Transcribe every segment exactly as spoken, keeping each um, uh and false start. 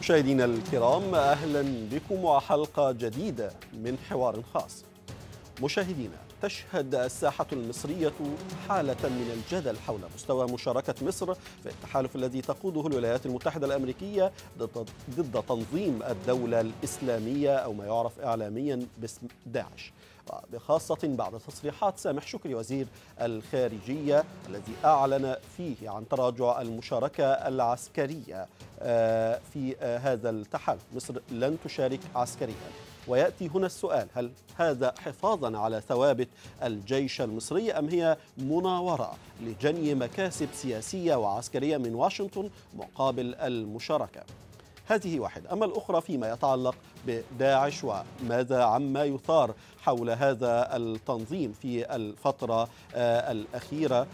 مشاهدينا الكرام، أهلا بكم وحلقة جديدة من حوار خاص. مشاهدينا، تشهد الساحة المصرية حالة من الجدل حول مستوى مشاركة مصر في التحالف الذي تقوده الولايات المتحدة الأمريكية ضد ضد تنظيم الدولة الإسلامية أو ما يعرف إعلاميا باسم داعش، بخاصة بعد تصريحات سامح شكري وزير الخارجية الذي أعلن فيه عن تراجع المشاركة العسكرية في هذا التحالف. مصر لن تشارك عسكريا. ويأتي هنا السؤال: هل هذا حفاظا على ثوابت الجيش المصري أم هي مناورة لجني مكاسب سياسية وعسكرية من واشنطن مقابل المشاركة؟ هذه واحدة. أما الأخرى فيما يتعلق بداعش وماذا عما يثار حول هذا التنظيم في الفترة الأخيرة،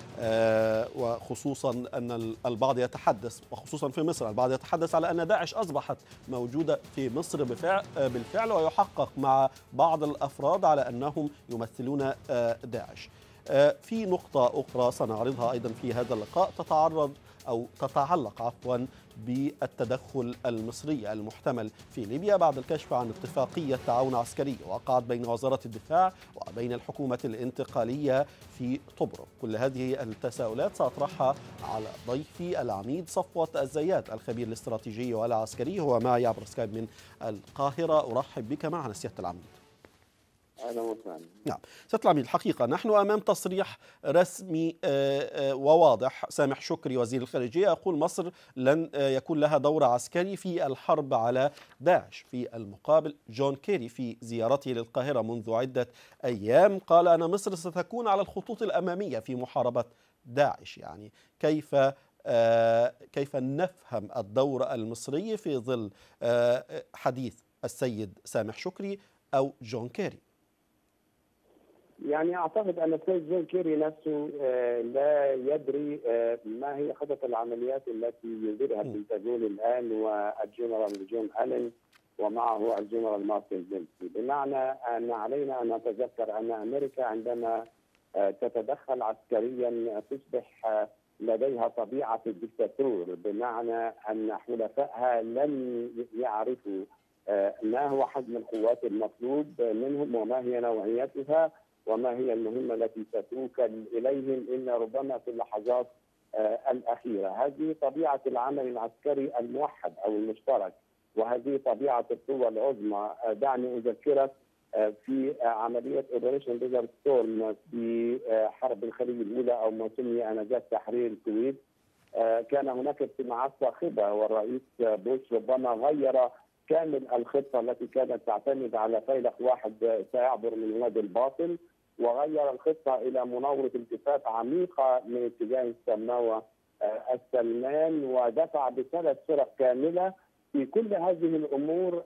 وخصوصا أن البعض يتحدث، وخصوصا في مصر البعض يتحدث على أن داعش أصبحت موجودة في مصر بالفعل، ويحقق مع بعض الأفراد على أنهم يمثلون داعش. في نقطة أخرى سنعرضها أيضا في هذا اللقاء تتعرض أو تتعلق عفوا بالتدخل المصري المحتمل في ليبيا بعد الكشف عن اتفاقية تعاون عسكري وقعت بين وزارة الدفاع وبين الحكومة الانتقالية في طبرق. كل هذه التساؤلات سأطرحها على ضيفي العميد صفوت الزيات، الخبير الاستراتيجي والعسكري، هو معي عبر سكايب من القاهرة. أرحب بك معنا سيادة العميد. أهلا وسهلا. نعم سيادة العميد، الحقيقة نحن أمام تصريح رسمي وواضح. سامح شكري وزير الخارجية يقول مصر لن يكون لها دور عسكري في الحرب على داعش. في المقابل جون كيري في زيارته للقاهرة منذ عدة أيام قال أن مصر ستكون على الخطوط الأمامية في محاربة داعش. يعني كيف كيف نفهم الدور المصري في ظل حديث السيد سامح شكري أو جون كيري؟ يعني اعتقد ان السيد جون كيري نفسه لا يدري ما هي خطط العمليات التي يديرها البنتاغون الان والجنرال جون ألين ومعه الجنرال مارتن زيلسكي، بمعنى ان علينا ان نتذكر ان امريكا عندما تتدخل عسكريا تصبح لديها طبيعه الدكتاتور، بمعنى ان حلفائها لن يعرفوا ما هو حجم القوات المطلوب منهم وما هي نوعيتها وما هي المهمة التي ستوكل إليهم إلا ربما في اللحظات آه الأخيرة. هذه طبيعة العمل العسكري الموحد أو المشترك، وهذه طبيعة القوة العظمى. آه دعني أذكرك آه في آه عملية أوبريشن ديزرت ستورم في آه حرب الخليج الأولى أو ما سمي آنذاك تحرير الكويت. آه كان هناك اجتماعات صاخبة، والرئيس بوش ربما غير كامل الخطة التي كانت تعتمد على فيلق واحد سيعبر من وادي الباطل، وغير الخطة إلى مناورة التفات عميقة من اتجاه السماوة السلمان، ودفع بثلاث فرق كاملة في كل هذه الأمور.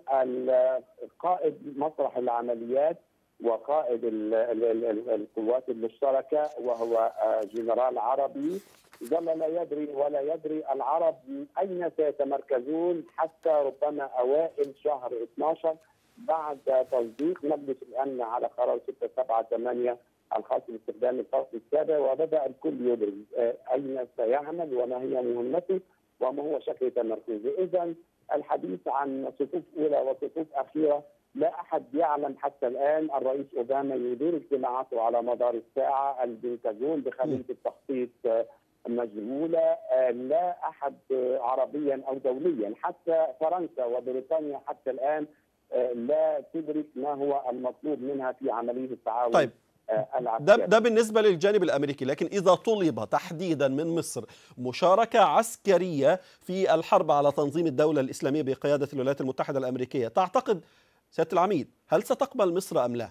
قائد مسرح العمليات وقائد القوات المشتركة وهو جنرال عربي ظل لا يدري ولا يدري العرب أين سيتمركزون حتى ربما أوائل شهر اثناشر بعد تصديق مجلس الأمن على قرار ستة سبعة ثمانية الخاص باستخدام الفصل السابع، وبدأ الكل يدرك أين سيعمل وما هي مهمته وما هو شكل تمركزه. إذا الحديث عن صفوف أولى وصفوف أخيرة لا أحد يعلم حتى الآن. الرئيس أوباما يدير اجتماعاته على مدار الساعة، البنتاغون بخلية التخطيط مجهولة، لا أحد عربيا أو دوليا حتى فرنسا وبريطانيا حتى الآن لا تدرك ما هو المطلوب منها في عملية التعاون. طيب ده, ده بالنسبة للجانب الأمريكي، لكن إذا طلب تحديدا من مصر مشاركة عسكرية في الحرب على تنظيم الدولة الإسلامية بقيادة الولايات المتحدة الأمريكية، تعتقد سيادة العميد هل ستقبل مصر أم لا؟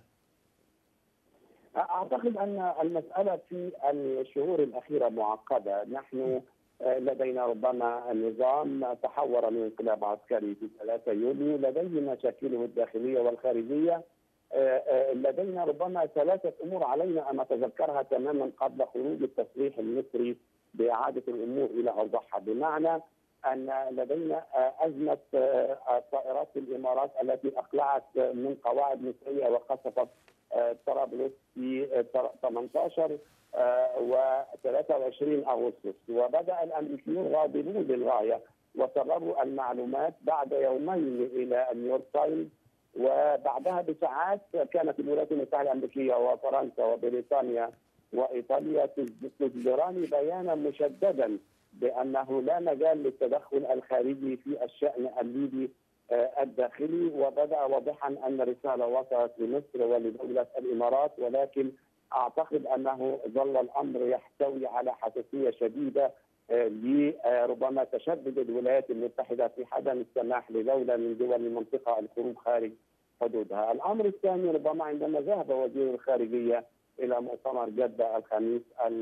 أعتقد أن المسألة في الشهور الأخيرة معقدة. نحن لدينا ربما نظام تحور من انقلاب عسكري في ثلاثة يوليو، لديه مشاكله الداخلية والخارجية. لدينا ربما ثلاثة أمور علينا أن نتذكرها تماما قبل خروج التصريح المصري بإعادة الأمور إلى أوضحها، بمعنى أن لدينا أزمة طائرات الإمارات التي أقلعت من قواعد مصرية وقصفت طرابلس في ثمانية عشر و ثلاثة وعشرين أغسطس، وبدأ الأمريكيون غاضبون للغاية وسربوا المعلومات بعد يومين إلى نيويورك تايمز، وبعدها بساعات كانت الولايات المتحدة الأمريكية وفرنسا وبريطانيا وإيطاليا تصدران بيانا مشددا بأنه لا مجال للتدخل الخارجي في الشأن الليبي الداخلي. وبدأ واضحا أن الرسالة وصلت لمصر ولدولة الإمارات، ولكن أعتقد أنه ظل الأمر يحتوي على حساسية شديدة لربما تشدد الولايات المتحدة في عدم السماح لدولة من دول المنطقة الخروج خارج حدودها. الأمر الثاني ربما عندما ذهب وزير الخارجية إلى مؤتمر جدة الخميس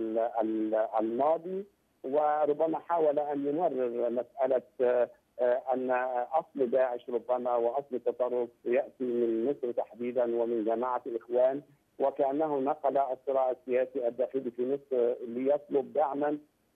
الماضي، وربما حاول أن يمرر مسألة أن أصل داعش ربما وأصل التطرف يأتي من مصر تحديدا ومن جماعة الإخوان، وكأنه نقل الصراع السياسي الداخلي في مصر ليطلب دعما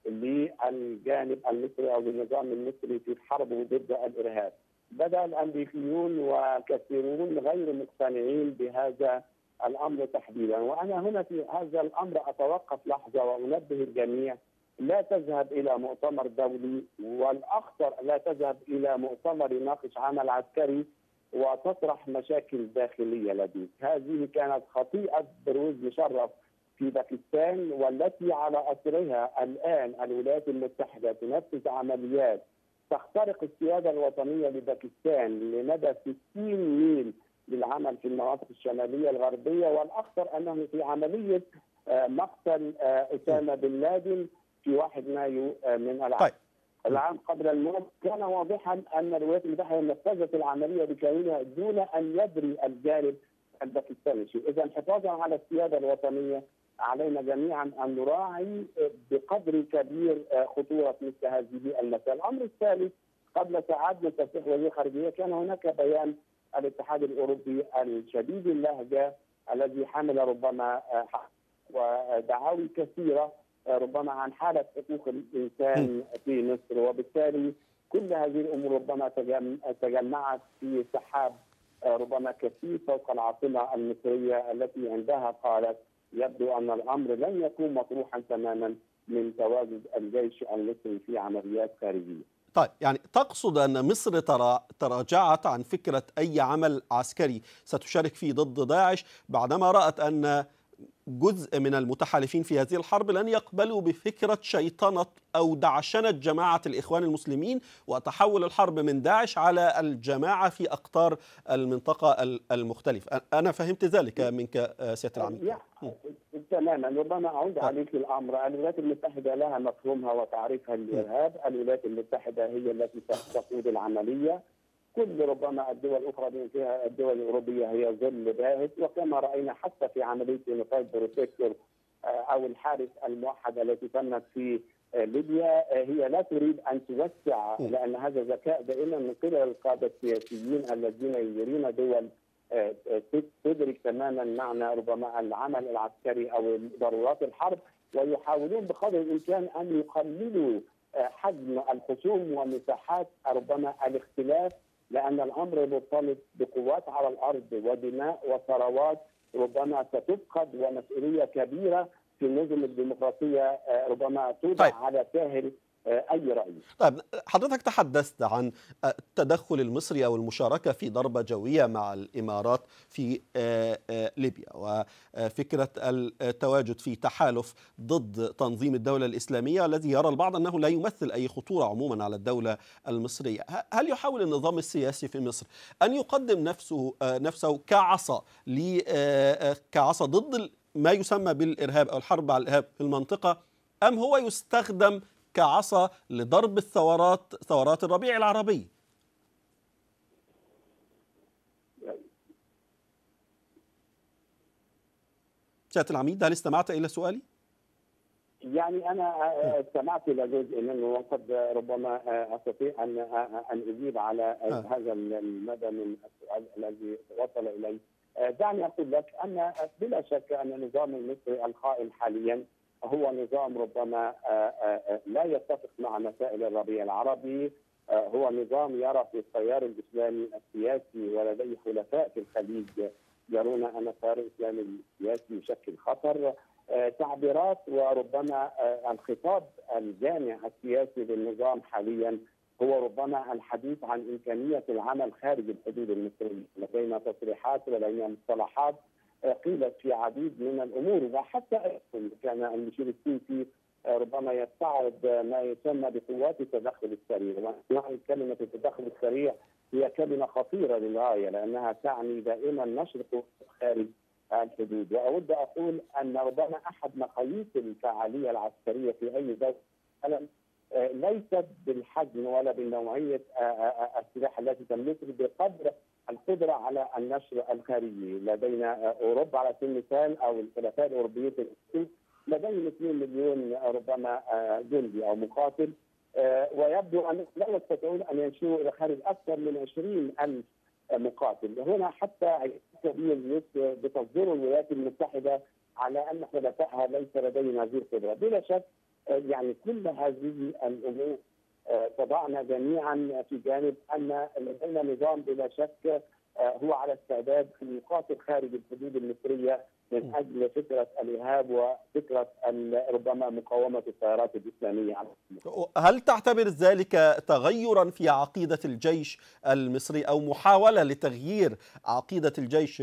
للجانب المصري أو للنظام المصري في حربه ضد الإرهاب. بدأ الأمريكيون وكثيرون غير مقتنعين بهذا الأمر تحديدا، وأنا هنا في هذا الأمر أتوقف لحظة وأنبه الجميع: لا تذهب إلى مؤتمر دولي، والأخطر لا تذهب إلى مؤتمر يناقش عمل عسكري وتطرح مشاكل داخلية لديك. هذه كانت خطيئة بروز مشرف في باكستان، والتي على أثرها الآن الولايات المتحدة تنفذ عمليات تخترق السيادة الوطنية لباكستان لمدى ستين ميل للعمل في المناطق الشمالية الغربية. والأخطر أنه في عملية مقتل أسامة بن لادن في واحد مايو من العام. طيب. العام قبل الموت كان واضحا أن الولايات المتحدة نفذت العملية بكاملها دون أن يدري الجانب الباكستاني شيء. إذا حفاظا على السيادة الوطنية علينا جميعا أن نراعي بقدر كبير خطورة مثل هذه المسألة. الأمر الثالث، قبل ساعات من تصريح وزير الخارجية كان هناك بيان الاتحاد الأوروبي الشديد اللهجة الذي حمل ربما ودعاوي كثيرة ربما عن حالة حقوق الإنسان في مصر، وبالتالي كل هذه الأمور ربما تجمعت في سحاب ربما كثيف فوق العاصمة المصرية التي عندها قالت يبدو أن الأمر لن يكون مطروحا تماما من تواجد الجيش المصري في عمليات خارجية. طيب، يعني تقصد أن مصر تراجعت عن فكرة أي عمل عسكري ستشارك فيه ضد داعش بعدما رأت أن جزء من المتحالفين في هذه الحرب لن يقبلوا بفكرة شيطنة أو دعشنة جماعة الإخوان المسلمين وتحول الحرب من داعش على الجماعة في أقطار المنطقة المختلفة. أنا فهمت ذلك منك سيادة العميد. تماما. ربما أعود عليك الأمر. الولايات المتحدة لها مفهومها وتعريفها للإرهاب. الولايات المتحدة هي التي تقود العملية. كل ربما الدول الأخرى بما فيها الدول الأوروبية هي ظل باهت، وكما رأينا حتى في عملية يونيفايد بروتكتور أو الحارس الموحد التي تمت في ليبيا، هي لا تريد أن توسع، لأن هذا ذكاء دائما من قبل القادة السياسيين الذين يديرون دول تدرك تماما معنى ربما العمل العسكري أو ضرورات الحرب، ويحاولون بقدر الإمكان أن يقللوا حجم الخصوم ومساحات ربما الاختلاف، لأن الأمر مرتبط بقوات على الأرض ودماء وثروات ربما ستفقد، ومسؤولية كبيرة في النظم الديمقراطية ربما توضع طيب. على ساهل أي رأي. طيب، حضرتك تحدثت عن التدخل المصري أو المشاركة في ضربة جوية مع الإمارات في ليبيا، وفكرة التواجد في تحالف ضد تنظيم الدولة الإسلامية الذي يرى البعض أنه لا يمثل أي خطورة عموما على الدولة المصرية. هل يحاول النظام السياسي في مصر أن يقدم نفسه نفسه كعصا كعصا ضد ما يسمى بالإرهاب أو الحرب على الإرهاب في المنطقة، أم هو يستخدم كعصا لضرب الثورات ثورات الربيع العربي؟ سيادة العميد، هل استمعت إلى سؤالي؟ يعني أنا استمعت إلى جزء منه، وقد ربما أستطيع أن أن أجيب على هذا المدى من السؤال الذي وصل إلي. دعني أقول لك أن بلا شك أن النظام المصري القائم حاليا هو نظام ربما لا يتفق مع مسائل الربيع العربي، هو نظام يرى في التيار الإسلامي السياسي ولديه خلفاء في الخليج يرون أن التيار الإسلامي السياسي يشكل خطر. تعبيرات وربما الخطاب الجامع السياسي للنظام حاليا هو ربما الحديث عن إمكانية العمل خارج الحدود المصرية. لدينا تصريحات ولدينا مصطلحات قيلت في عديد من الأمور، وحتى كان المشير السيسي ربما يستعرض ما يسمى بقوات التدخل السريع. ونحن كلمة التدخل السريع هي كلمة خطيرة للغاية، لأنها تعني دائما نشر قوات خارج الحدود. وأود أقول أن ربما أحد مقاييس الفعالية العسكرية في أي دولة ليست بالحجم ولا بنوعية السلاح التي تملكه بقدر القدرة على النشر الخارجي. لدينا أوروبا على سبيل المثال أو الحلفاء الأوروبيين لديهم اثنين مليون ربما جندي أو مقاتل، ويبدو أن لا يستطيعون أن ينشروا إلى خارج أكثر من عشرين ألف مقاتل. هنا حتى كبير بتصدير الولايات المتحدة على أن حلفائها ليس لديهم هذه القدرة. بلا شك يعني كل هذه الأمور تضعنا جميعا في جانب أن لدينا نظام بلا شك هو على استعداد أن يقاتل خارج الحدود المصرية من أجل فكرة الإرهاب وفكرة ربما مقاومة التيارات الإسلامية. هل تعتبر ذلك تغيرا في عقيدة الجيش المصري أو محاولة لتغيير عقيدة الجيش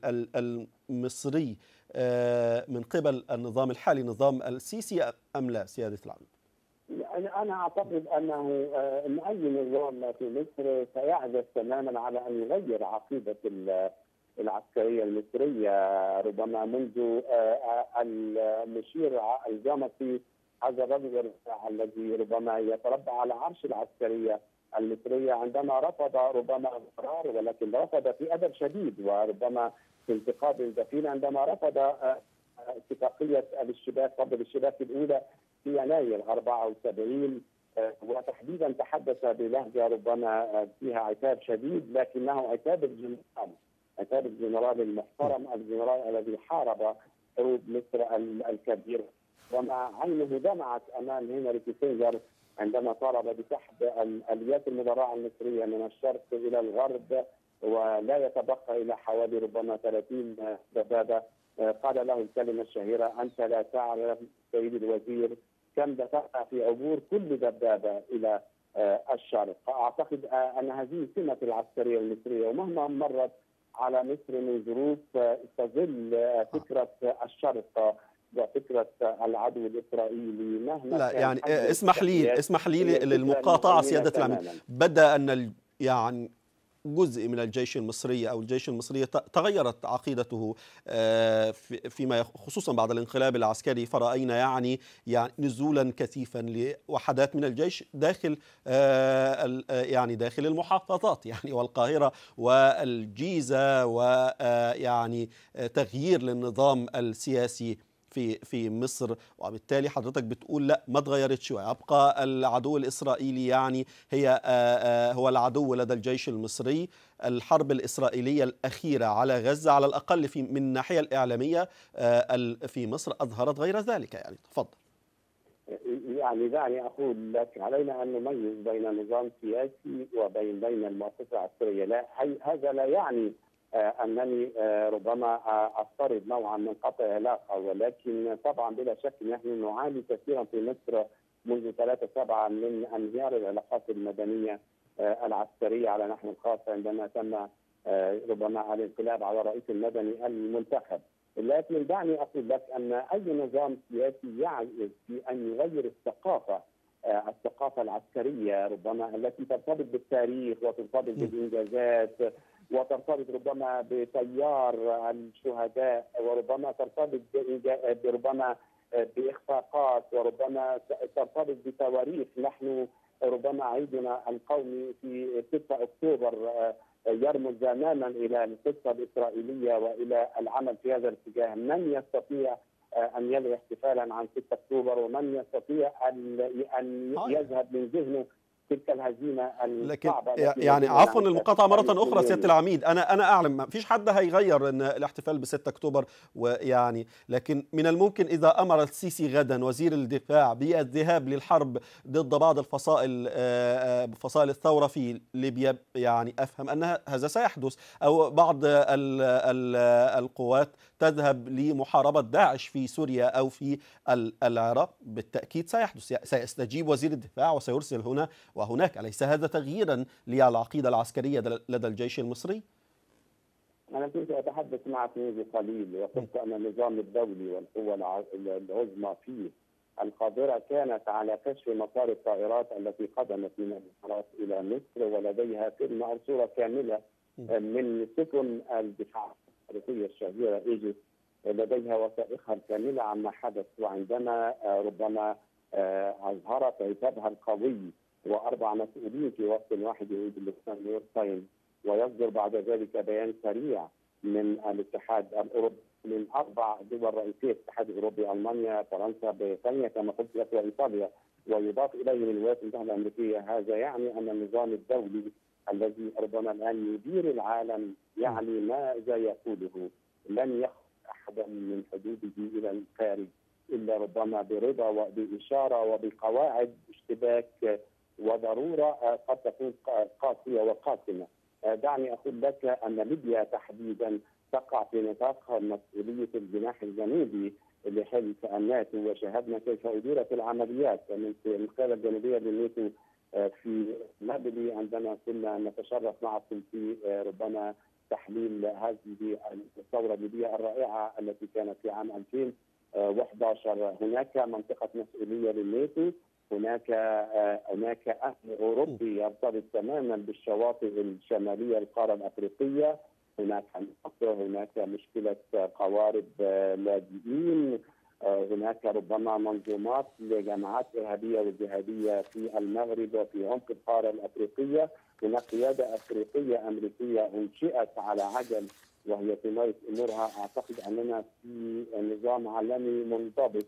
المصري من قبل النظام الحالي نظام السيسي أم لا سيادة العميد؟ أنا أعتقد أنه أن أي نظام في مصر سيعجز تماما على أن يغير عقيدة العسكرية المصرية. ربما منذ المشير الجامعي هذا الرجل الذي ربما يتربع على عرش العسكرية المصرية عندما رفض ربما القرار، ولكن رفض في أدب شديد وربما في انتقاد دفين عندما رفض اتفاقية الاشتباك قبل الاشتباك الأولى في يناير أربعة وسبعين، وتحديدا تحدث بلهجة ربما فيها عتاب شديد، لكنه عتاب الجنرال عتاب الجنرال المحترم، الجنرال الذي حارب حروب مصر الكبيرة. ومع عينه دمعت امام هنري كيسنجر عندما طالب بسحب اليات المدرعه المصريه من الشرق الى الغرب ولا يتبقى الى حوالي ربما ثلاثين دبابه. قال له الكلمه الشهيره: انت لا تعلم سيدي الوزير كم دفعت في عبور كل دبابه الى الشرق. اعتقد ان هذه سمه العسكريه المصريه، ومهما مرت على مصر من ظروف تظل فكره الشرق وفكره العدو الاسرائيلي مهما لا يعني اسمح لي اسمح لي للمقاطعه سياده العميد. بدا ان يعني جزء من الجيش المصري او الجيش المصري تغيرت عقيدته فيما خصوصا بعد الانقلاب العسكري، فرأينا يعني يعني نزولا كثيفا لوحدات من الجيش داخل يعني داخل المحافظات يعني والقاهرة والجيزة، ويعني تغيير للنظام السياسي في في مصر. وبالتالي حضرتك بتقول لا ما تغيرتش ويبقى العدو الإسرائيلي يعني هي هو العدو لدى الجيش المصري. الحرب الإسرائيلية الأخيرة على غزة على الأقل في من الناحية الإعلامية في مصر أظهرت غير ذلك. يعني تفضل. يعني دعني أقول لك علينا أن نميز بين نظام سياسي وبين بين المؤسسة العسكرية. لا هذا لا يعني أنني ربما أفترض نوعا من قطع علاقة، ولكن طبعا بلا شك نحن نعاني كثيرا في مصر منذ ثلاثة سبعة من انهيار العلاقات المدنية العسكرية على نحو الخاص عندما تم ربما الانقلاب على الرئيس المدني المنتخب. لكن دعني أقول لك أن أي نظام سياسي يعجز في أن يغير الثقافة الثقافة العسكرية ربما التي ترتبط بالتاريخ وترتبط بالإنجازات وترتبط ربما بتيار الشهداء وربما ترتبط بربما بإخفاقات وربما ترتبط بتواريخ. نحن ربما عيدنا القومي في ستة أكتوبر يرمز تماما إلى القصة الإسرائيلية وإلى العمل في هذا الاتجاه. من يستطيع أن يلغي احتفالا عن ستة أكتوبر ومن يستطيع أن يذهب من ذهنه تلك الهزيمه الصعبه؟ لكن يعني عفوا المقاطعه مره اخرى سياده العميد، انا انا اعلم ما فيش حد هيغير ان الاحتفال ب ستة أكتوبر، ويعني لكن من الممكن اذا امر السيسي غدا وزير الدفاع بالذهاب للحرب ضد بعض الفصائل فصائل الثوره في ليبيا، يعني افهم ان هذا سيحدث، او بعض ال ال القوات تذهب لمحاربه داعش في سوريا او في العراق، بالتاكيد سيحدث. سيستجيب وزير الدفاع وسيرسل هنا وهناك أليس هذا تغييرا للعقيدة العسكرية لدى الجيش المصري؟ أنا كنت أتحدث معك منذ قليل وقلت أن النظام الدولي والقوى العظمى فيه القادرة كانت على كشف مسار الطائرات التي قدمت من الإمارات إلى مصر، ولديها فيلم صورة كاملة من سفن الدفاع الأمريكية الشهيرة إيجيس، لديها وثائقها الكاملة عما حدث. وعندما ربما أظهرت عتابها القوي وأربع مسؤولين في وقت واحد يريد اللسان نيويورك تايمز، ويصدر بعد ذلك بيان سريع من الاتحاد الأوروبي من أربع دول رئيسية الاتحاد الأوروبي، ألمانيا، فرنسا، بريطانيا كما قلت لك، وإيطاليا، ويضاف إليه من الولايات المتحدة الأمريكية. هذا يعني أن النظام الدولي الذي ربما الآن يدير العالم يعني ماذا يقوله، لن يخرج أحدا من حدوده إلى الخارج إلا ربما برضا وبإشارة وبقواعد اشتباك وضرورة قد تكون قاسية وقاتمة. دعني أقول لك أن ليبيا تحديدا تقع في نطاق مسؤولية الجناح الجنوبي لحلف الناتو، وشاهدنا كيف أديرت العمليات من القيادة الجنوبية للناتو في نابلي عندما كنا نتشرف معكم في ربما تحليل هذه الثورة الليبية الرائعة التي كانت في عام ألفين وأحد عشر. هناك منطقة مسؤولية للناتو، هناك هناك أمن أوروبي يرتبط تماما بالشواطئ الشمالية القارة الأفريقية، هناك مصر، هناك مشكلة قوارب لاجئين، هناك ربما منظومات لجماعات إرهابية وجهادية في المغرب وفي عمق القارة الأفريقية، هناك قيادة أفريقية أمريكية أنشئت على عجل وهي تمارس أمورها. أعتقد أننا في نظام عالمي منضبط،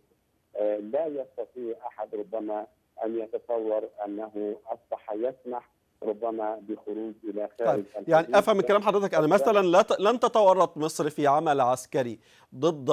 لا يستطيع أحد ربما أن يتصور أنه أصبح يسمح ربما بخروج إلى خارج. طيب يعني أفهم من كلام حضرتك أن مثلا لن تتورط مصر في عمل عسكري ضد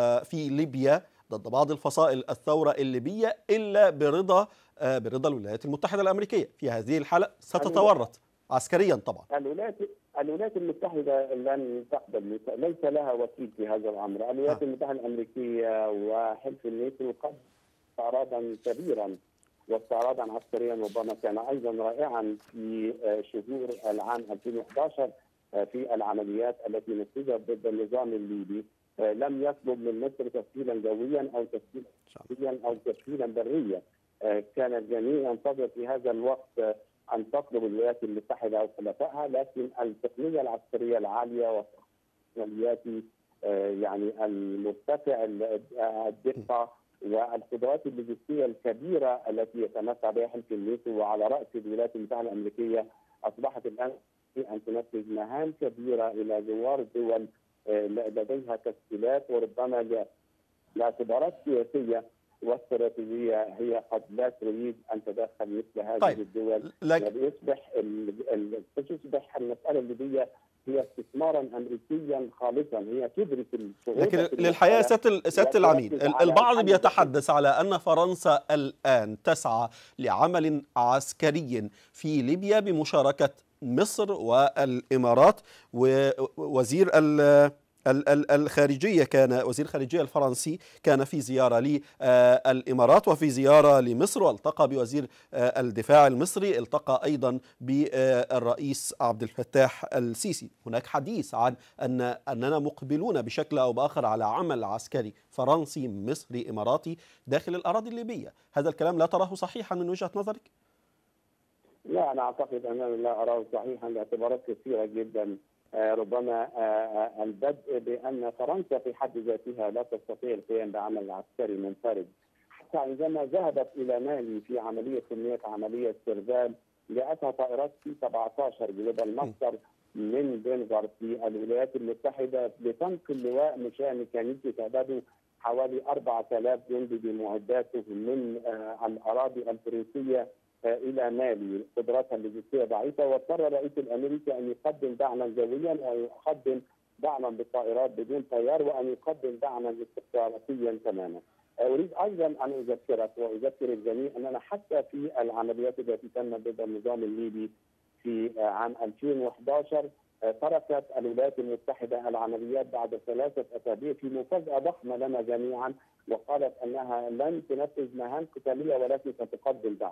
في ليبيا ضد بعض الفصائل الثورة الليبية إلا برضا برضا الولايات المتحدة الأمريكية. في هذه الحالة ستتورط عسكريا طبعا. الولايات الولايات المتحدة لن تقبل، ليس لها وكيل في هذا الأمر. الولايات المتحدة الأمريكية وحلف الناتو قد استعراضا كبيرا واستعراضا عسكريا ربما كان ايضا رائعا في شهور العام ألفين وأحد عشر في العمليات التي نفذت ضد النظام الليبي. لم يطلب من مصر تسهيلا جويا او تسهيلا او تسهيلا بريا. كان الجميع ينتظر في هذا الوقت ان تطلب الولايات المتحده او خلفائها، لكن التقنيه العسكريه العاليه والتقنيات يعني المرتفع الدقه والقدرات اللوجستيه الكبيره التي يتمتع بها حلف الناتو وعلى راس الولايات المتحده الامريكيه اصبحت الان ان تنفذ مهام كبيره الى جوار الدول لديها تسهيلات وربما لاعتبارات سياسيه واستراتيجيه هي قد لا تريد ان تدخل مثل هذه طيب. الدول. لك... يصبح ال... تصبح المساله الليبيه هي استثمارا امريكيا خالصا، هي تدرك لكن للحقيقه سياده سياده العميد البعض بيتحدث على ان فرنسا الان تسعى لعمل عسكري في ليبيا بمشاركه مصر والامارات، ووزير الخارجية كان وزير الخارجية الفرنسي كان في زيارة للإمارات وفي زيارة لمصر، والتقى بوزير الدفاع المصري، التقى أيضا بالرئيس عبد الفتاح السيسي. هناك حديث عن أن أننا مقبلون بشكل أو بآخر على عمل عسكري فرنسي مصري إماراتي داخل الأراضي الليبية. هذا الكلام لا تراه صحيحا من وجهة نظرك؟ لا، أنا أعتقد أنني لا أراه صحيحا لاعتبارات كثيرة جدا. ربما البدء بأن فرنسا في حد ذاتها لا تستطيع القيام بعمل عسكري منفرد. حتى عندما ذهبت إلى مالي في عملية سميت عملية سيرفال، جاءتها طائرات سي سبعة عشر جلوبال ماستر من دنفر في الولايات المتحدة لتنقل لواء مشاة ميكانيكي تعداد حوالي أربعة آلاف جندي بمعداته من الأراضي الفرنسية الى مالي. قدراتها اللوجستيه ضعيفه، واضطر الرئيس الامريكي ان يقدم دعما جويا ويقدم دعما بالطائرات بدون طيار وان يقدم دعما استخباراتيا تماما. اريد ايضا ان اذكرك واذكر الجميع اننا حتى في العمليات التي تمت ضد النظام الليبي في عام ألفين وأحد عشر تركت الولايات المتحده العمليات بعد ثلاثه اسابيع في مفاجاه ضخمه لنا جميعا، وقالت انها لن تنفذ مهام قتاليه ولكن ستقدم دعم.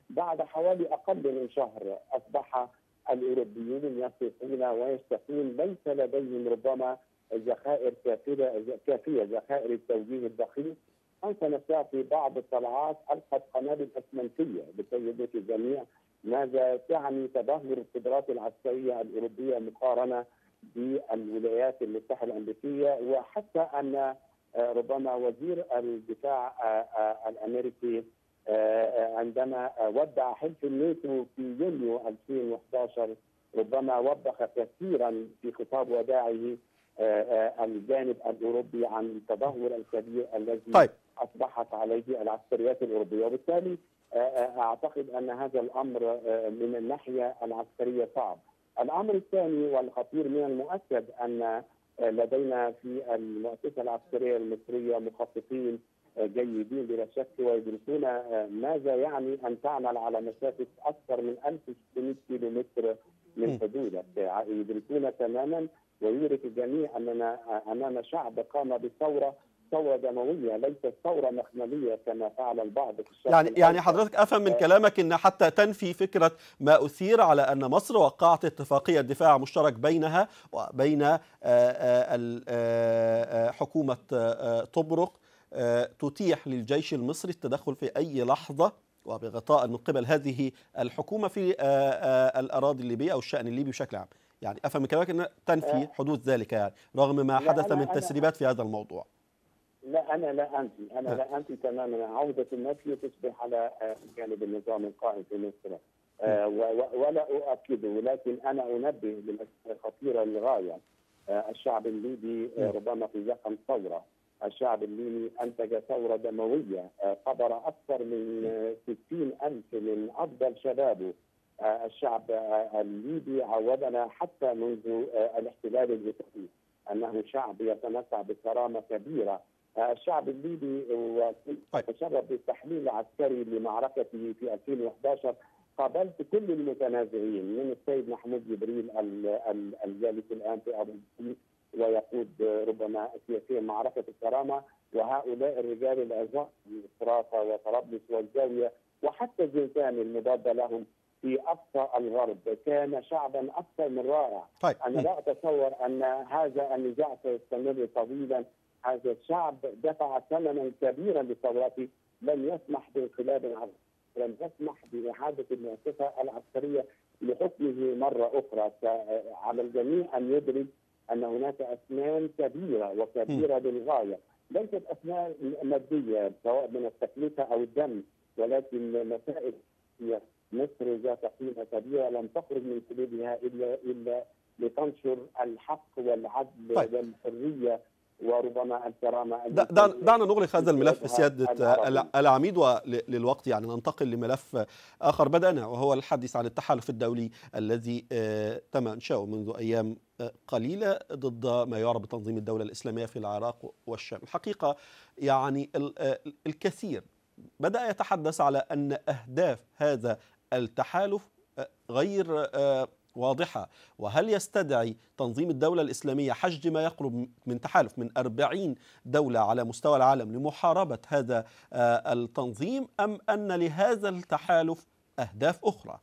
بعد حوالي أقل من شهر أصبح الأوروبيون يثقون ويشتكون ليس لديهم ربما ذخائر كافية كافية ذخائر التوجيه الدقيق. أنت نفسها في بعض الطلعات ألقت قنابل أسمنتية لكي يدرك الجميع ماذا تعني تدهور القدرات العسكرية الأوروبية مقارنة بالولايات المتحدة الأمريكية. وحتى أن ربما وزير الدفاع الأمريكي عندما ودع حلف الناتو في يونيو ألفين وأحد عشر ربما وبخ كثيرا في خطاب وداعه الجانب الأوروبي عن التدهور الكبير الذي طيب. أصبحت عليه العسكريات الأوروبية، وبالتالي أعتقد أن هذا الأمر من الناحية العسكرية صعب. الأمر الثاني والخطير من المؤكد أن لدينا في المؤسسة العسكرية المصرية مخططين جيدين بلا شك، ويدرسون ماذا يعني أن تعمل على مسافة أكثر من ألف وستمائة كيلو متر من حدودك. يدركون تماما ويدرك الجميع أننا أمام شعب قام بثورة ثورة دموية ليست ثورة مخملية كما فعل البعض في الشرق يعني يعني حضرتك أفهم من كلامك أن حتى تنفي فكرة ما أثير على أن مصر وقعت اتفاقية دفاع مشترك بينها وبين حكومة طبرق تتيح للجيش المصري التدخل في أي لحظة وبغطاء من قبل هذه الحكومة في الأراضي الليبية أو الشأن الليبي بشكل عام. يعني أفهم من كلامك أن تنفي حدوث ذلك يعني رغم ما حدث من تسريبات في هذا الموضوع. لا أنا لا أنفي أنا لا أنفي تماما. عودة النفي تصبح على جانب النظام القائم في مصر ولا أؤكده، ولكن أنا أنبه لمسألة خطيرة للغاية. الشعب الليبي ربما في زخم ثورة، الشعب الليبي أنتج ثورة دموية قبر أكثر من ستين ألف من أفضل شبابه. الشعب الليبي عودنا حتى منذ الاحتلال الإيطالي أنه شعب يتمتع بكرامة كبيرة. الشعب الليبي تشرف بالتحليل العسكري لمعركته في ألفين وأحد عشر. قابلت كل المتنازعين من السيد محمود جبريل الجالس الآن في أبو ظبي ويقود ربما سياسيا معركة الكرامة، وهؤلاء الرجال العظام من الصرافة وطرابلس والزاوية وحتى زنزان المضاد لهم في أقصى الغرب. كان شعبا أكثر من رائع. طيب. أنا لا أتصور أن هذا النزاع سيستمر طويلا. هذا الشعب دفع ثمنا كبيرا لثورته، لن يسمح بانقلاب عسكري، لن يسمح بإعادة المؤسسة العسكرية لحكمه مرة أخرى. على الجميع أن يدرك أن هناك أثمان كبيرة وكبيرة للغاية، ليست أثمان مادية سواء من التكلفة أو الدم، ولكن مسائل مصر ذات قيمة كبيرة لم تخرج من سبيلها إلا إلا لتنشر الحق والعدل طيب. والحرية وربما الكرامة. دعنا نغلق هذا الملف سيادة العميد وللوقت يعني ننتقل لملف آخر بدأنا، وهو الحديث عن التحالف الدولي الذي تم إنشاؤه منذ أيام قليلة ضد ما يعرف بتنظيم الدولة الإسلامية في العراق والشام. الحقيقة يعني الكثير بدأ يتحدث على أن أهداف هذا التحالف غير واضحة، وهل يستدعي تنظيم الدولة الإسلامية حشد ما يقرب من تحالف من أربعين دولة على مستوى العالم لمحاربة هذا التنظيم، أم أن لهذا التحالف أهداف أخرى؟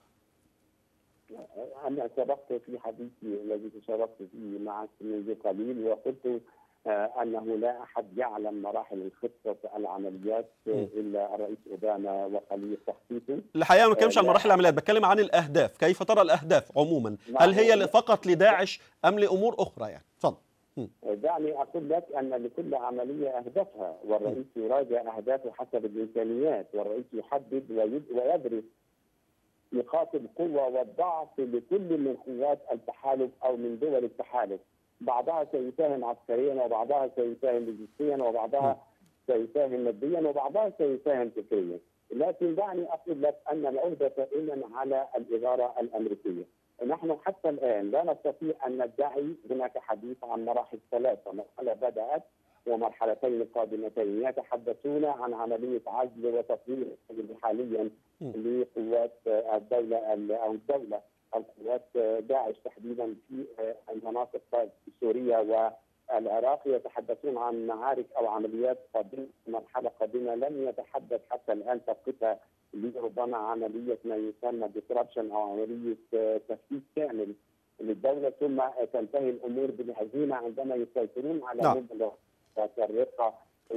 أنا سبقت في حديثي الذي تشاركت فيه معك منذ قليل وقلت أنه لا أحد يعلم مراحل الخطة العمليات إلا الرئيس أوباما وخليل تخطيطه. الحقيقة ما بتكلمش عن مراحل العمليات، بتكلم عن الأهداف. كيف ترى الأهداف عموما؟ هل هي فقط لداعش أم لأمور أخرى يعني؟ تفضل. دعني أقول لك أن لكل عملية أهدافها، والرئيس يراجع أهدافه حسب الإمكانيات، والرئيس يحدد ويدرس نقاط القوة والضعف لكل من قوات التحالف أو من دول التحالف. بعضها سيساهم عسكريا وبعضها سيساهم لوجستيا وبعضها سيساهم ماديا وبعضها سيساهم فكريا، لكن دعني اقول لك ان العهده دائما على الاداره الامريكيه. نحن حتى الان لا نستطيع ان ندعي هناك حديث عن مراحل ثلاثه، مرحله بدات ومرحلتين قادمتين. يتحدثون عن عمليه عزل وتطوير حاليا لقوات الدوله او الدوله القوات داعش تحديدا في المناطق في سوريا والعراق. يتحدثون عن معارك او عمليات قادمه، مرحله قادمه لم يتحدث حتى الان توقيتها لربما عمليه ما يسمى بالكوربشن او عمليه تفكيك كامل للدوله، ثم تنتهي الامور بالهزيمه عندما يسيطرون على نعم. مبلغ كالرقه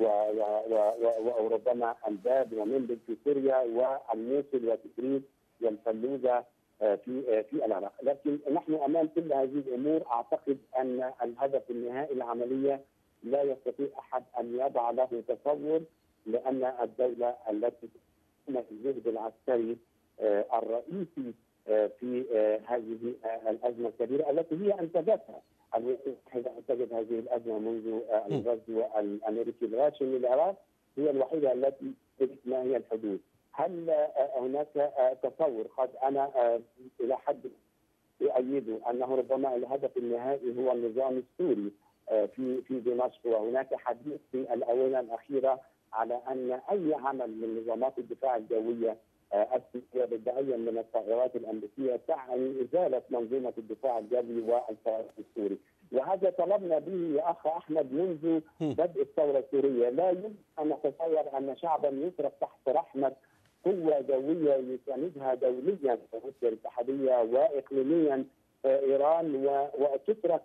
وربما الباب ومنبج في سوريا والموصل وتكريت والفلوجه في في العراق، لكن نحن امام كل هذه الامور اعتقد ان الهدف النهائي العمليه لا يستطيع احد ان يضع له تصور، لان الدوله التي تقوم بالجهد العسكري الرئيسي في هذه الازمه الكبيره التي هي انتجتها. الوحيده انتجت هذه الازمه منذ الغزو الامريكي الغاشم للعراق، هي الوحيده التي تدرك ما هي الحدود. هل هناك تصور قد انا الى حد يؤيد انه ربما الهدف النهائي هو النظام السوري في في دمشق، وهناك حديث في الاونه الاخيره على ان اي عمل من نظامات الدفاع الجويه السوريه بدايه من الطائرات الامريكيه تعني ازاله منظومه الدفاع الجوي والطائرات السوري، وهذا طلبنا به يا اخ احمد منذ بدء الثوره السوريه. لا يمكن ان نتصور ان شعبا يترك تحت رحمه قوه جويه يساندها دوليا روسيا الاتحاديه واقليميا ايران وتترك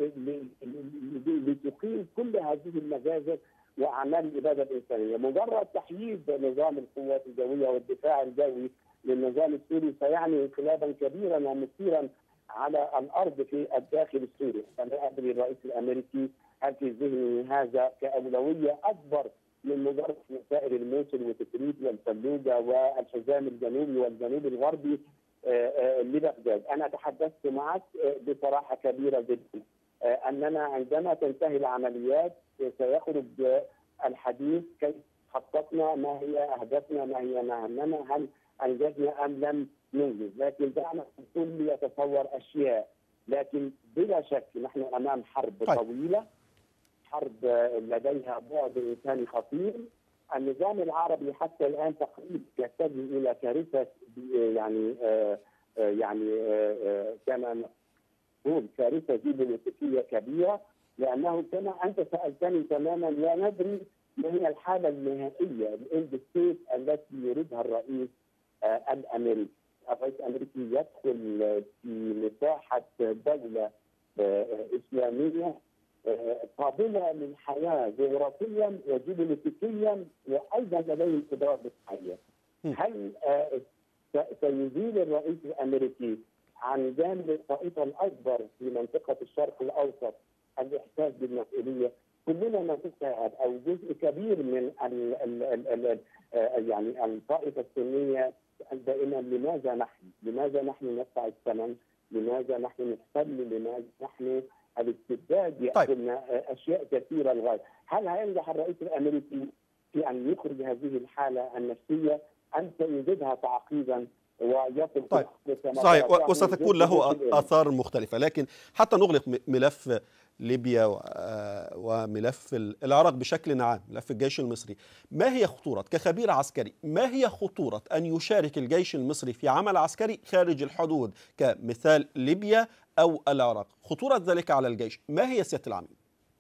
لتقيم كل هذه المجازر واعمال الاباده الانسانيه. مجرد تحييد نظام القوات الجويه والدفاع الجوي للنظام السوري سيعني انقلابا كبيرا ومثيرا على الارض في الداخل السوري. فلا ادري الرئيس الامريكي هل في ذهنه هذا كاولويه اكبر من مجرد مسائل الموصل وتكريت والفلوجه والحزام الجنوبي والجنوب الغربي لبغداد. انا تحدثت معك بصراحه كبيره جدا اننا عندما تنتهي العمليات سيخرج الحديث كيف خططنا، ما هي اهدافنا، ما هي مهامنا، هل انجزنا ام لم ننجز. لكن دعنا الكل يتصور اشياء، لكن بلا شك نحن امام حرب طويله، حرب لديها بعد انساني خطير. النظام العربي حتى الان تقريبا يتجه الى كارثه، يعني آآ يعني آآ كما نقول كارثه جيوبوليتيكيه كبيره، لانه كما انت سالتني تماما لا ندري ما هي الحاله النهائيه الاند ستيت التي يريدها الرئيس الامريكي. الرئيس الامريكي يدخل في مساحه دوله اسلاميه قابله للحياه جغرافيا وجيوبوليتيكيا وايضا لديه قدرات دفاعيه. هل سيزيل الرئيس الامريكي عن جانب الطائفه الاكبر في منطقه الشرق الاوسط الاحساس بالمسؤوليه؟ كلنا نتساءل او جزء كبير من ال ال ال ال يعني الطائفه السنيه دائما لماذا نحن؟ لماذا نحن ندفع الثمن؟ لماذا نحن نحتل؟ لماذا نحن الاستبداد يأكلنا؟ طيب. اشياء كثيره للغايه. هل هينجح الرئيس الامريكي في ان يخرج هذه الحاله النفسيه ام سيزيدها تعقيدا ويصل؟ طيب صحيح، وستكون له آثار مختلفة. لكن حتى نغلق ملف ليبيا وملف العراق بشكل عام، ملف الجيش المصري، ما هي خطورة كخبير عسكري، ما هي خطورة أن يشارك الجيش المصري في عمل عسكري خارج الحدود كمثال ليبيا أو العراق؟ خطورة ذلك على الجيش ما هي سيادة العميد؟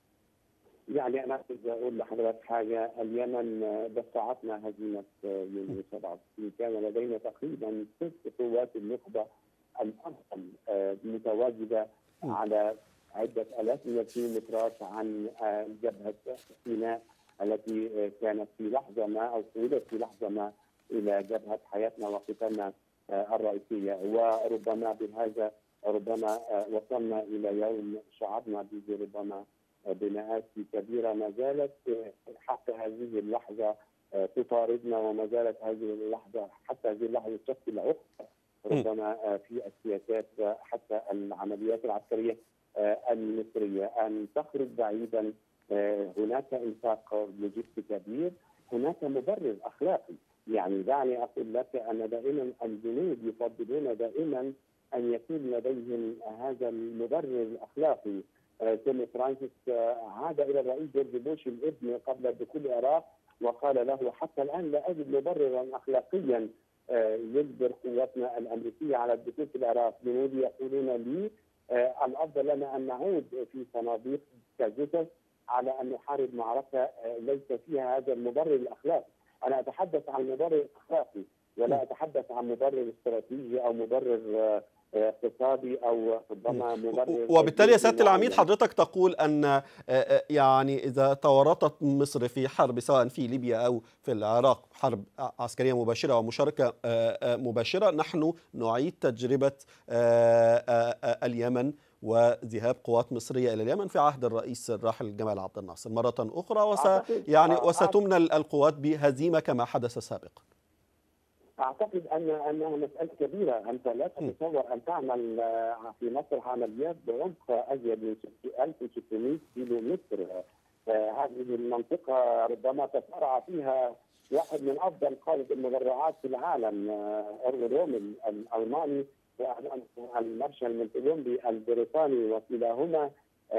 يعني أنا بدي أقول لحضرتك حاجة. اليمن دفعتنا هزيمة يونيو سبعة وستين، كان لدينا تقريبا ست قوات النخبة الأفضل متواجدة على عدة آلاف من الكيلومترات عن جبهة سيناء التي كانت في لحظة ما أو سئلت في لحظة ما إلى جبهة حياتنا وقتالنا الرئيسية. وربما بهذا ربما وصلنا إلى يوم شعرنا به ربما بمآسي كبيرة ما زالت حتى هذه اللحظة تطاردنا، وما زالت هذه اللحظة حتى هذه اللحظة تشكل عقدة ربما في السياسات حتى العمليات العسكرية المصرية أن تخرج بعيدا. هناك إنفاق لوجستي كبير، هناك مبرر أخلاقي. يعني دعني أقول لك أن دائما الجنود يفضلون دائما أن يكون لديهم هذا المبرر الأخلاقي. تومي فرانسيس عاد الى الرئيس جورج بوش الابن قبل الدخول العراق وقال له حتى الان لا اجد مبررا اخلاقيا يجبر قواتنا الامريكيه على الدخول في العراق. جنودي يقولون لي الافضل لنا ان نعود في صناديق كجثث على ان نحارب معركه ليس فيها هذا المبرر الاخلاقي. انا اتحدث عن المبرر الاخلاقي، ولا أتحدث عن مبرر استراتيجي أو مبرر اقتصادي أو ربما مبرر. وبالتالي يا سيادة العميد حضرتك تقول أن يعني إذا تورطت مصر في حرب سواء في ليبيا أو في العراق، حرب عسكرية مباشرة ومشاركة مباشرة، نحن نعيد تجربة اليمن وذهاب قوات مصرية إلى اليمن في عهد الرئيس الراحل جمال عبد الناصر مرة أخرى، وس يعني وستمنى القوات بهزيمة كما حدث سابقا. أعتقد أن أنها مسألة كبيرة. أنت لا تتصور أن تعمل في مصر عمليات بعمق أزيد من ألف وستمائة كيلو متر. هذه المنطقة ربما تسارع فيها واحد من أفضل قادة المدرعات في العالم، إيروم الألماني والمارشال من كولومبي البريطاني، وكلاهما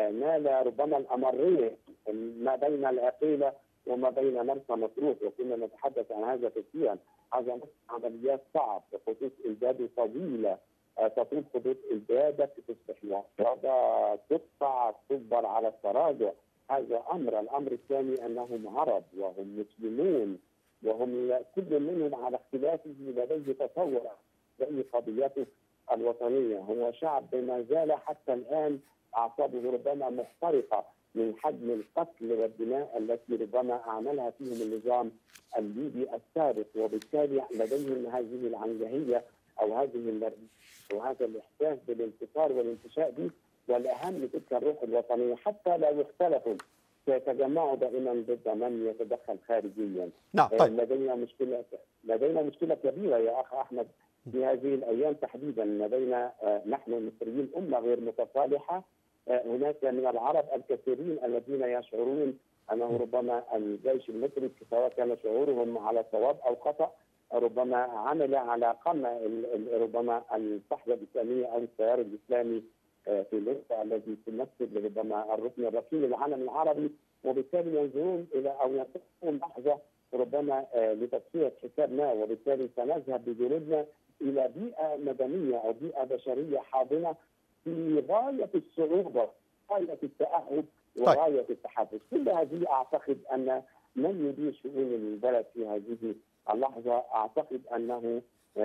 نال ربما الأمرية ما بين العقيلة وما بين مرسى مطروح، وكنا نتحدث عن هذا كثيرا. هذا عمليات صعب بخطوط إمداد طويلة، تطول خطوط إمدادك تصبح وحدة تقطع تصبر على التراجع. هذا أمر. الأمر الثاني أنهم عرب وهم مسلمون، وهم كل منهم على اختلافه لديه تصور زي قضيته الوطنية. هو شعب ما زال حتى الآن أعصابه ربما محترقة من حجم القتل والدماء التي ربما أعملها فيهم النظام الليبي السابق، وبالتالي لديهم هذه العنجهية أو هذه وهذا الإحساس بالانتصار والانتشاء به، والأهم تلك الروح الوطنية. حتى لو اختلفوا سيتجمعوا دائما ضد من يتدخل خارجيا. نعم. طيب. لدينا مشكلة لدينا مشكلة كبيرة يا أخ أحمد في هذه الأيام تحديدا. لدينا نحن المصريين أمة غير متصالحة. هناك من العرب الكثيرين الذين يشعرون أنه ربما الجيش المصري سواء كان شعورهم على صواب أو خطأ ربما عمل على قمع ربما الصحوة الإسلامية أو التيار الإسلامي في ليبيا الذي يمثل ربما الركن الركين للعالم العربي، وبالتالي ينظرون إلى أو ينتظرون لحظة ربما لتصفية حسابنا، وبالتالي سنذهب بجنودنا إلى بيئة مدنية أو بيئة بشرية حاضنة في غاية الصعوبة، غاية التأهب وغاية التحدث. كل هذه أعتقد أن من يدير شؤون البلد في هذه اللحظة أعتقد أنه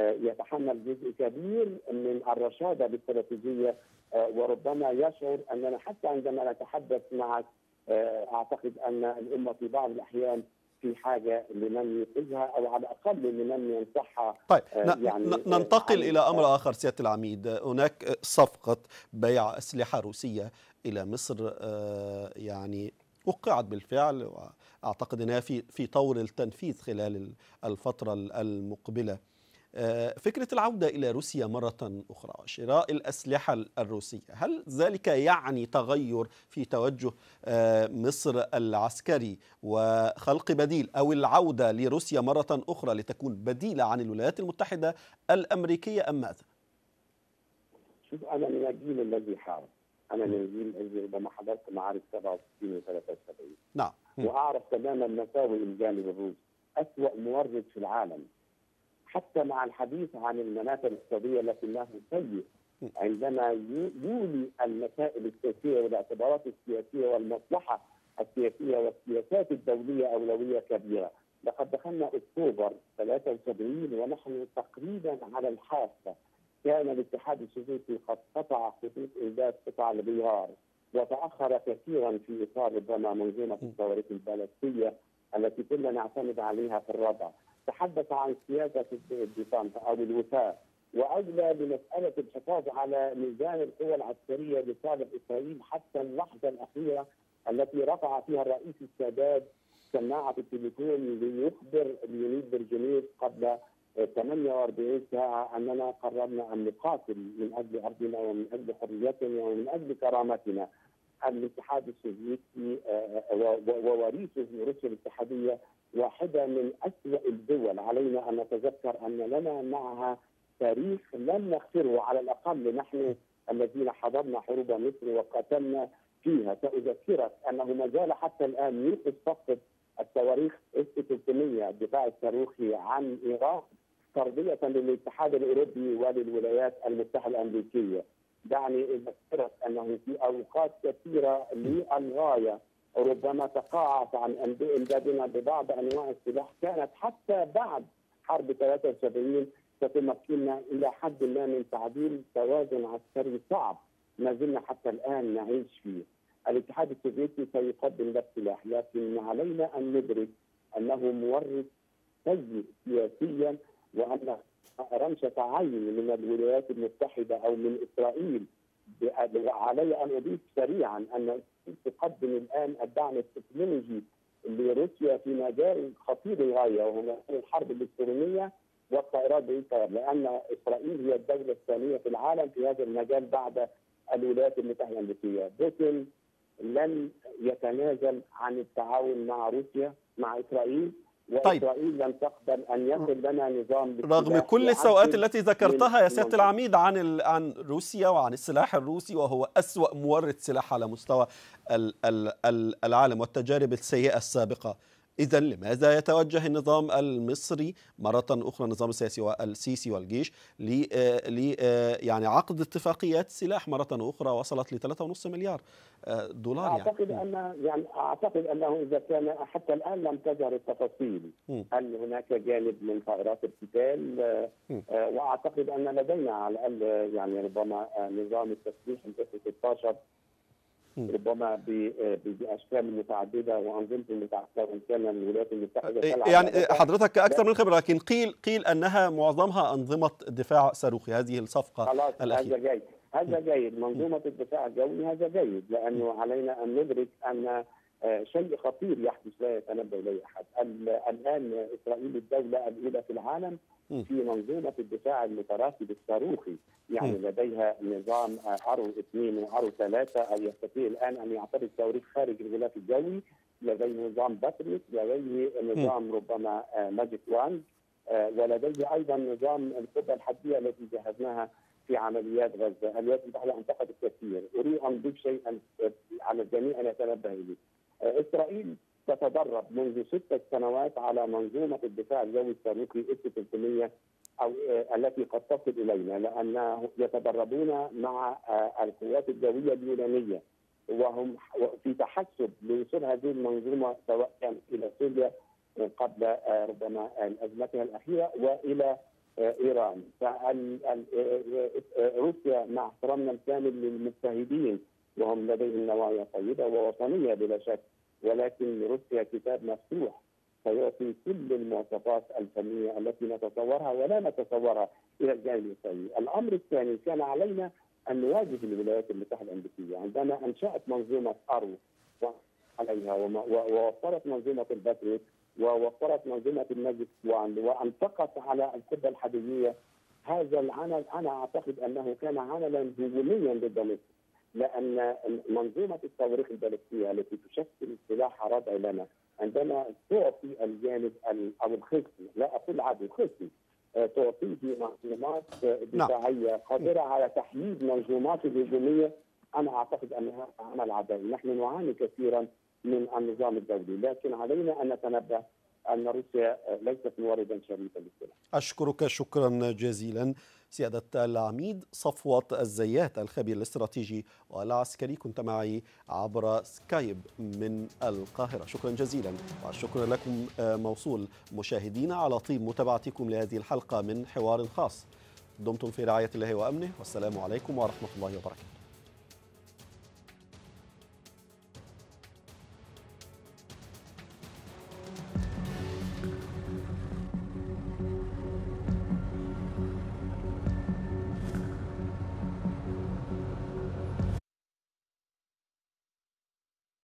يتحمل جزء كبير من الرشادة الاستراتيجية، وربما يشعر أننا حتى عندما نتحدث معك أعتقد أن الأمة في بعض الأحيان في حاجة لمن ينقذها أو على الأقل لمن ينصحها. طيب يعني ننتقل إلى أمر آخر سيادة العميد. هناك صفقة بيع أسلحة روسية إلى مصر يعني وقعت بالفعل، وأعتقد أنها في في طور التنفيذ خلال الفترة المقبلة. فكرة العودة إلى روسيا مرة أخرى وشراء الأسلحة الروسية، هل ذلك يعني تغير في توجه مصر العسكري وخلق بديل أو العودة لروسيا مرة أخرى لتكون بديلة عن الولايات المتحدة الأمريكية أم ماذا؟ شوف، أنا من الجيل الذي حارب، أنا من الجيل الذي ربما حضرت معارك سبعة وستين وثلاثة وسبعين. نعم. وأعرف تماما مساوئ الجانب الروسي، أسوأ مورد في العالم. حتى مع الحديث عن المنافع الاقتصادية لكنه سيء عندما يولي المسائل السياسية والاعتبارات السياسية والمصلحة السياسية والسياسات الدولية أولوية كبيرة. لقد دخلنا أكتوبر ثلاثة وسبعين ونحن تقريبا على الحافة. كان الاتحاد السوفيتي قد قطع خطوط إمداد قطع الغيار وتأخر كثيرا في إطار ربما منظومة الصواريخ البالستية التي كنا نعتمد عليها في الرضع. تحدث عن سياسة الدفاع أو الوفاء، وأولى بمسألة الحفاظ على ميزان القوى العسكرية لصالح إسرائيل حتى اللحظة الأخيرة التي رفع فيها الرئيس السادات سماعة التليفون ليخبر ليونيد برجنيف قبل ثمانية وأربعين ساعة أننا قررنا أن نقاتل من أجل أرضنا ومن أجل حريتنا ومن أجل كرامتنا. الاتحاد السوفيتي ووريثه روسيا الاتحادية واحدة من أسوأ الدول. علينا أن نتذكر أن لنا معها تاريخ لن نغفره، على الأقل نحن الذين حضرنا حروب مصر وقاتلنا فيها. سأذكرك أنه ما زال حتى الآن يوقف صفقة الصواريخ إس ثلاثمائة الدفاع الصاروخي عن إيران ترضية للاتحاد الأوروبي وللولايات المتحدة الأمريكية. دعني أذكرك أنه في أوقات كثيرة للغاية ربما تقاعس عن إمدادنا ببعض أنواع السلاح كانت حتى بعد حرب ثلاثة وسبعين ستمكننا الى حد ما من تعديل توازن عسكري صعب ما زلنا حتى الان نعيش فيه. الاتحاد السوفيتي سيقدم له سلاح، لكن علينا ان ندرك انه مورد سيء سياسيا، وان رمشه عين من الولايات المتحده او من اسرائيل. علي ان اضيف سريعا ان تقدم الان الدعم التكنولوجي لروسيا في مجال خطير الغايه، وهو الحرب الالكترونيه والطائرات بالطيار، لان اسرائيل هي الدوله الثانيه في العالم في هذا المجال بعد الولايات المتحده الامريكيه. بوتين لن يتنازل عن التعاون مع روسيا مع اسرائيل، واسرائيل لن تقبل ان يصل لنا نظام رغم كل السوءات التي ذكرتها يا سياده العميد عن عن روسيا وعن السلاح الروسي، وهو أسوأ مورد سلاح على مستوى العالم والتجارب السيئه السابقه. إذا لماذا يتوجه النظام المصري مرة أخرى، النظام السياسي والسيسي والجيش، ل يعني عقد اتفاقيات سلاح مرة أخرى وصلت ل ثلاثة ونصف مليار دولار؟ يعني أعتقد أن يعني أعتقد أنه إذا كان حتى الآن لم تظهر التفاصيل، هل هناك جانب من طائرات القتال؟ وأعتقد أن لدينا على الأقل يعني ربما نظام التسليح الاف ستة عشر ربما باشكال متعدده وانظمه متعدده، وان كان الولايات المتحده يعني حضرتك اكثر من خبره، لكن قيل قيل انها معظمها انظمه دفاع صاروخي. هذه الصفقه خلاص الأخيرة. هذا جيد، هذا جيد. منظومه الدفاع الجوي هذا جيد، لانه علينا ان ندرك ان شيء خطير يحدث لا يتنبأ اليه احد. الان اسرائيل الدوله الاولى في العالم في منظومه الدفاع المتراكب الصاروخي، يعني م. لديها نظام ارو اثنين وارو ثلاثه، او يستطيع الان ان يعترض صواريخ خارج الغلاف الجوي، لديه نظام باتريوت، لديه نظام م. ربما ماجيك وان، ولديه ايضا نظام القبه الحديه التي جهزناها في عمليات غزه. الولايات المتحده انتقدت كثير، اريد ان اضيف شيئا على الجميع ان يتنبه اليه. اسرائيل تتدرب منذ ستة سنوات على منظومة الدفاع الجوي الصاروخي اس ثلاثمئة أو التي قد تصل إلينا، لأن يتدربون مع القوات الجوية اليونانية، وهم في تحسب لوصول هذه المنظومة سواء كان إلى سوريا قبل ربما أزمتها الأخيرة وإلى إيران. روسيا مع احترامنا الكامل للمجتهدين وهم لديهم نوايا طيبة ووطنية بلا شك، ولكن روسيا كتاب مفتوح سيعطي كل المواصفات الفنيه التي نتصورها ولا نتصورها الى الجانب الاسرائيلي. الامر الثاني، كان علينا ان نواجه الولايات المتحده الامريكيه عندما انشات منظومه ارو عليها ووفرت منظومه الباتريوت ووفرت منظومه الماجيك وان وانفقت على القبه الحديديه. هذا العمل انا اعتقد انه كان عملا هجوميا ضد مصر، لأن منظومة الصواريخ البالستية التي تشكل سلاح ردع لنا عندما تعطي الجانب أو الخصم، لا أقول عدو، خصم، تعطيه منظومات دفاعية قادرة على تحييد منظومات الهجومية، أنا أعتقد أنها عمل عدائي. نحن نعاني كثيرا من النظام الدولي، لكن علينا أن نتنبه أن روسيا ليست موردا شريفا للسلاح. أشكرك شكرا جزيلا سيادة العميد صفوت الزيات، الخبير الاستراتيجي والعسكري، كنت معي عبر سكايب من القاهرة. شكرا جزيلا، والشكر لكم موصول مشاهدينا على طيب متابعتكم لهذه الحلقة من حوار خاص. دمتم في رعاية الله وأمنه، والسلام عليكم ورحمة الله وبركاته.